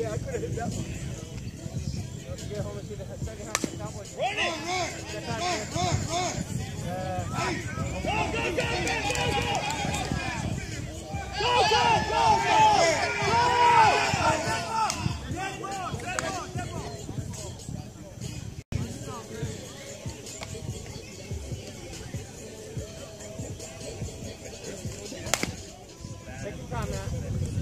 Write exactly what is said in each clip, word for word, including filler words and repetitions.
Yeah, I could have hit that one. Let's get home and see the second half of the Cowboys. Run it! Run, run, run, run, run! Go, go, go, go, go, go! Go, go, go, go! Take your time, man.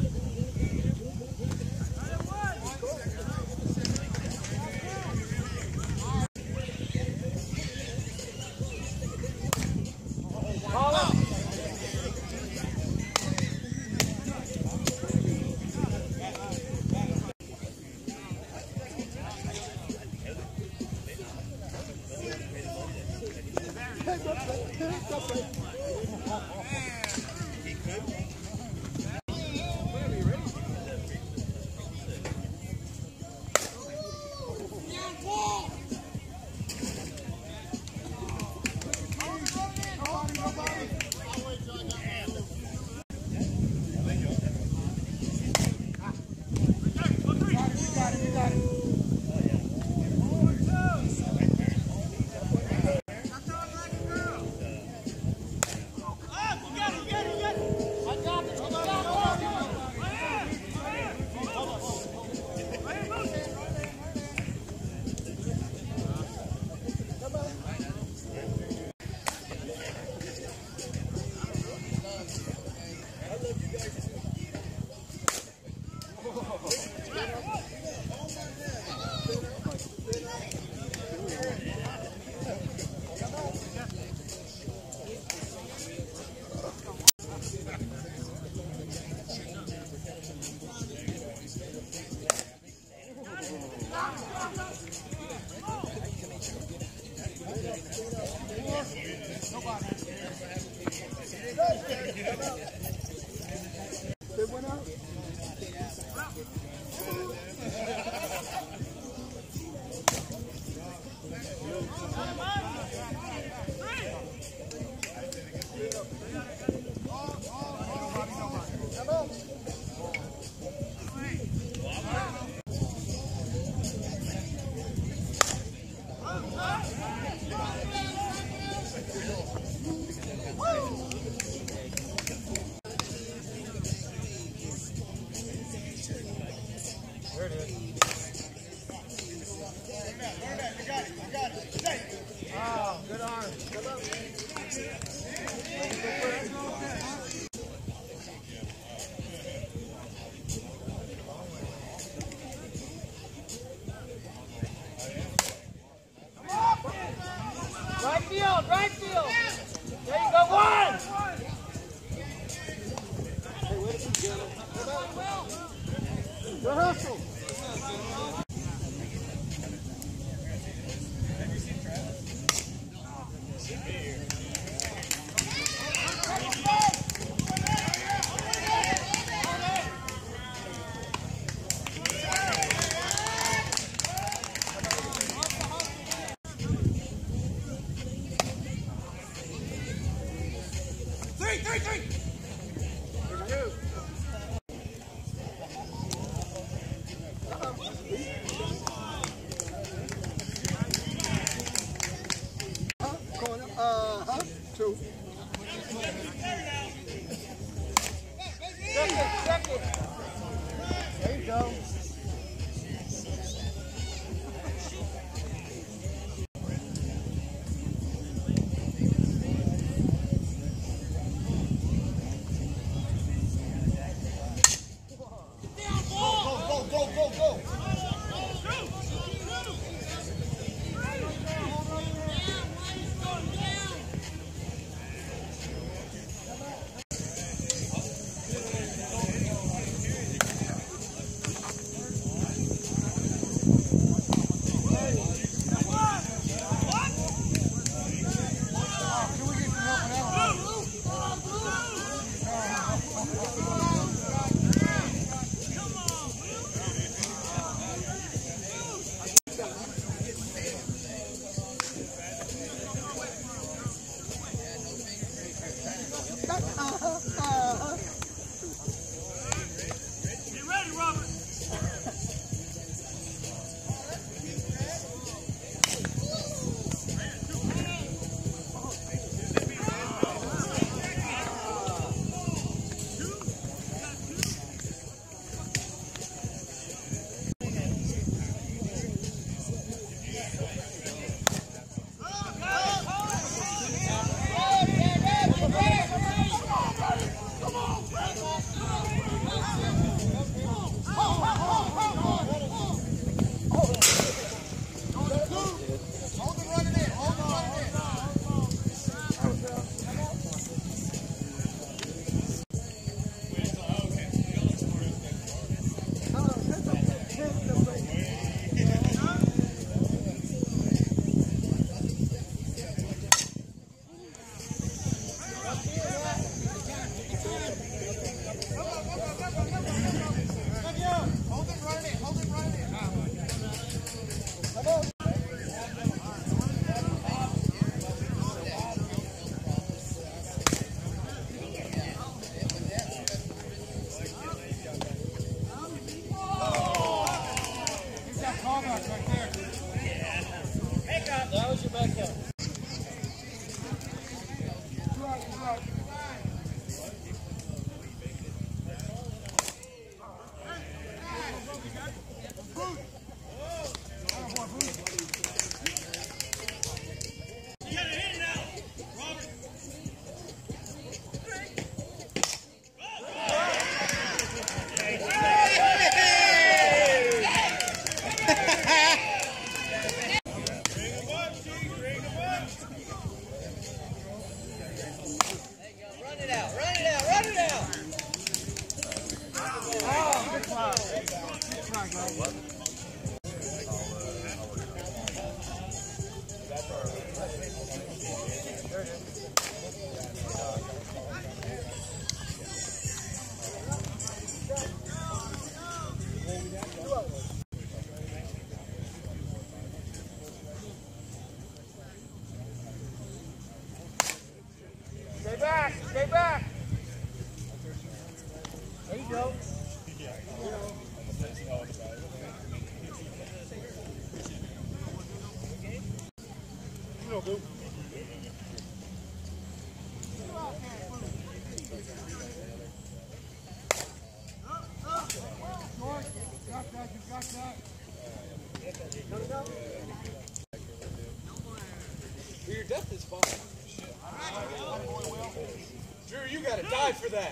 Right field, right field. There you go, one. Hey, wait a minute. Good hustle. Three, three, three. There's two. Uh-huh. Corner. Uh-huh. Two. Second, second. There you go. Stay back, stay back. There you go. No, boo. Got that, you got that. Your depth is fine. Drew, you gotta die for that.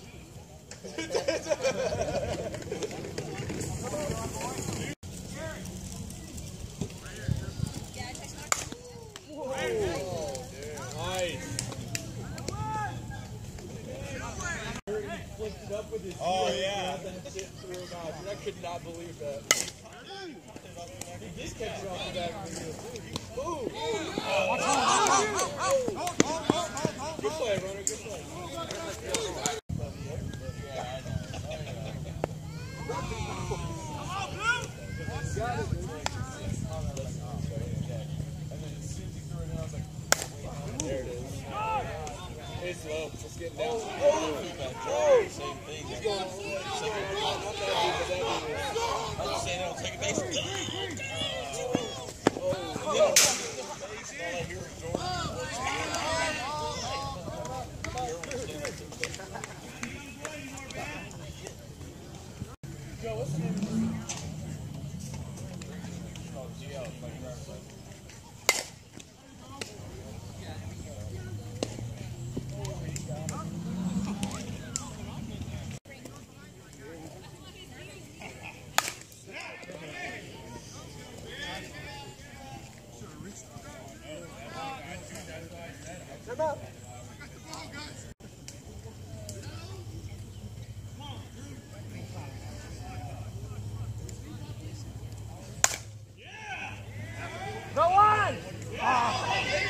Oh, yeah. I could not believe that. He did catch it off the back. Ooh! Good play, runner. Good play. Got it. And then as soon as he threw it in, I was like, there it is. It's low. It's getting down. Oh! Oh! Same thing. He's going all the way. Not that deep, but that deep. I'm just saying it'll take a base. Oh! All I hear is Jordan. Joe, what's the name of the Oh, G L. Like driver's license. Come up. Go on! Oh.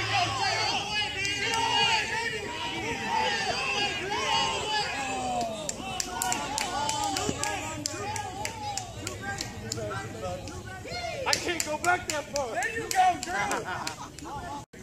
I can't go back that far. There you go, Drew!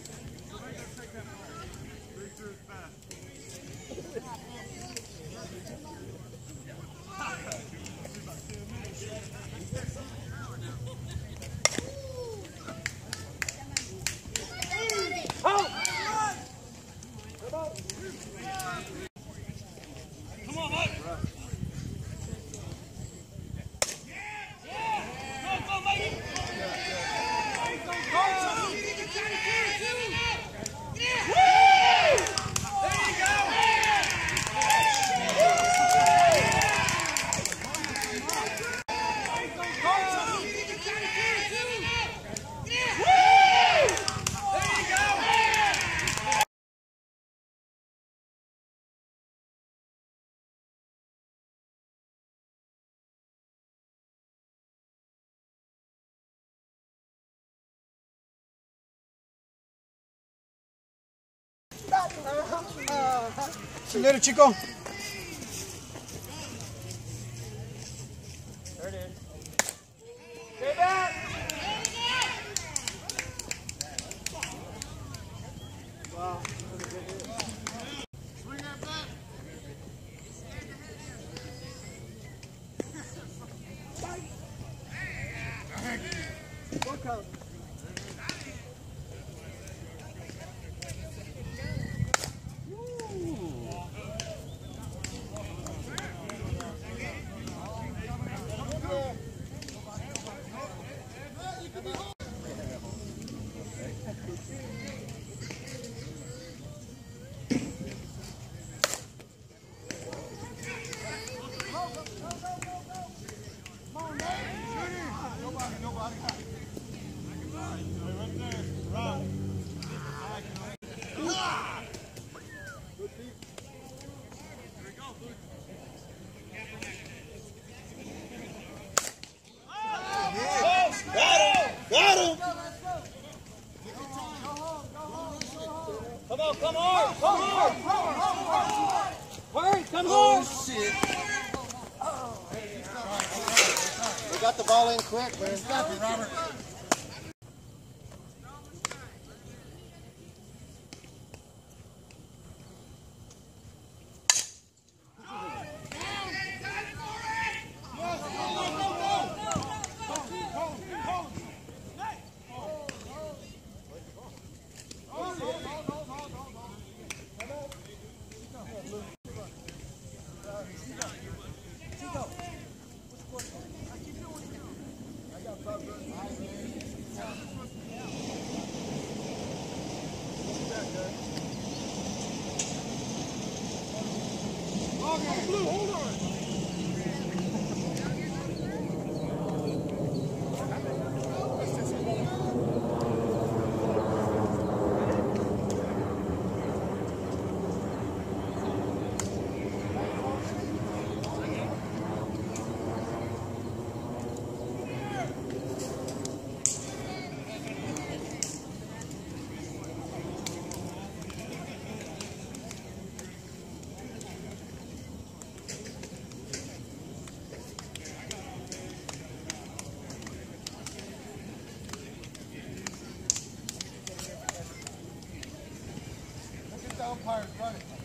Acelera, chico. There it is. Stay back! Wow, that was a good hit. Swing that back! Go, coach. Come on, come hard, come hard! Hurry, come hard! Oh, shit. We got the ball in quick, man. Stop it, Robert. Blue, hold on. Umpires running.